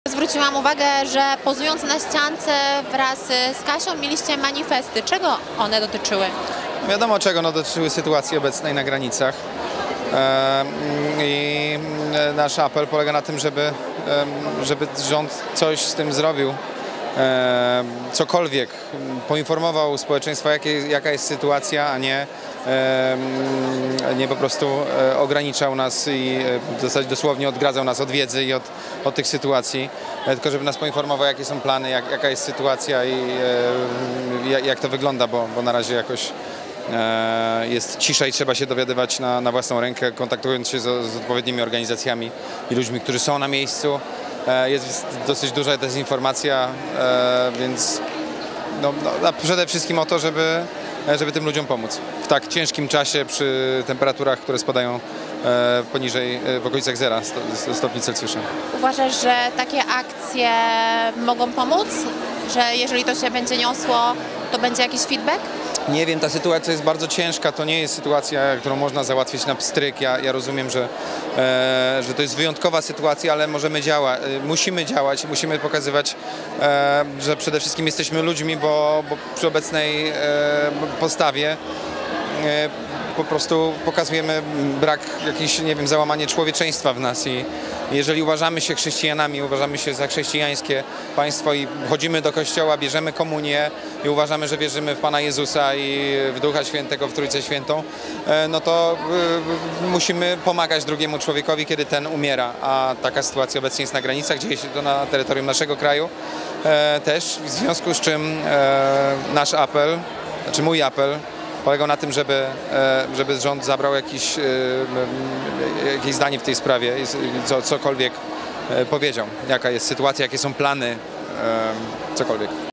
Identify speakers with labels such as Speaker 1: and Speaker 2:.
Speaker 1: Zwróciłam uwagę, że pozując na ściance wraz z Kasią mieliście manifesty. Czego one dotyczyły?
Speaker 2: Wiadomo czego, no, dotyczyły sytuacji obecnej na granicach. I nasz apel polega na tym, żeby rząd coś z tym zrobił. Cokolwiek poinformował społeczeństwo, jaka jest sytuacja, a nie po prostu ograniczał nas i w zasadzie dosłownie odgradzał nas od wiedzy i od tych sytuacji, tylko żeby nas poinformował, jakie są plany, jaka jest sytuacja i jak to wygląda, bo na razie jakoś jest cisza i trzeba się dowiadywać na własną rękę, kontaktując się z odpowiednimi organizacjami i ludźmi, którzy są na miejscu. Jest dosyć duża dezinformacja, więc przede wszystkim o to, żeby tym ludziom pomóc. W tak ciężkim czasie, przy temperaturach, które spadają poniżej, w okolicach 0 stopni Celsjusza.
Speaker 1: Uważasz, że takie akcje mogą pomóc? Że jeżeli to się będzie niosło, to będzie jakiś feedback?
Speaker 2: Nie wiem, ta sytuacja jest bardzo ciężka, to nie jest sytuacja, którą można załatwić na pstryk. Ja rozumiem, że to jest wyjątkowa sytuacja, ale musimy działać, musimy pokazywać, że przede wszystkim jesteśmy ludźmi, bo przy obecnej postawie po prostu pokazujemy brak jakiejś, nie wiem, załamanie człowieczeństwa w nas i jeżeli uważamy się chrześcijanami, uważamy się za chrześcijańskie państwo i chodzimy do kościoła, bierzemy komunię i uważamy, że wierzymy w Pana Jezusa i w Ducha Świętego, w Trójcę Świętą, no to musimy pomagać drugiemu człowiekowi, kiedy ten umiera, a taka sytuacja obecnie jest na granicach, dzieje się to na terytorium naszego kraju też, w związku z czym nasz apel, znaczy mój apel, polegał na tym, żeby rząd zabrał jakieś zdanie w tej sprawie, cokolwiek powiedział, jaka jest sytuacja, jakie są plany, cokolwiek.